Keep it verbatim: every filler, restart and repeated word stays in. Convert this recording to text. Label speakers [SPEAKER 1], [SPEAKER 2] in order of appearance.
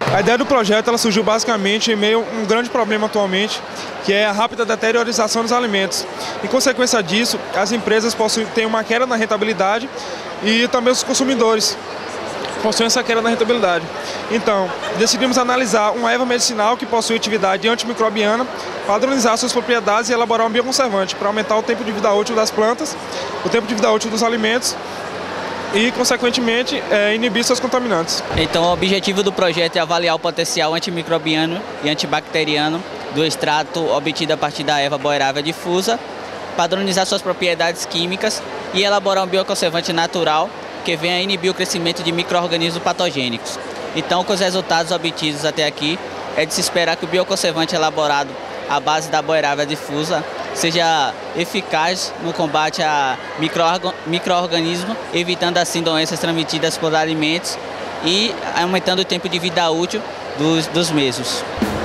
[SPEAKER 1] A ideia do projeto ela surgiu basicamente em meio a um grande problema atualmente, que é a rápida deteriorização dos alimentos. Em consequência disso, as empresas possuem, têm uma queda na rentabilidade e também os consumidores possuem essa queda na rentabilidade. Então, decidimos analisar uma erva medicinal que possui atividade antimicrobiana, padronizar suas propriedades e elaborar um bioconservante para aumentar o tempo de vida útil das plantas, o tempo de vida útil dos alimentos e, consequentemente, é, inibir seus contaminantes.
[SPEAKER 2] Então, o objetivo do projeto é avaliar o potencial antimicrobiano e antibacteriano do extrato obtido a partir da erva boerávia difusa, padronizar suas propriedades químicas e elaborar um bioconservante natural que venha a inibir o crescimento de micro-organismos patogênicos. Então, com os resultados obtidos até aqui, é de se esperar que o bioconservante elaborado à base da boerávia difusa seja eficaz no combate a micro-organismos, evitando assim doenças transmitidas por alimentos e aumentando o tempo de vida útil dos, dos mesmos.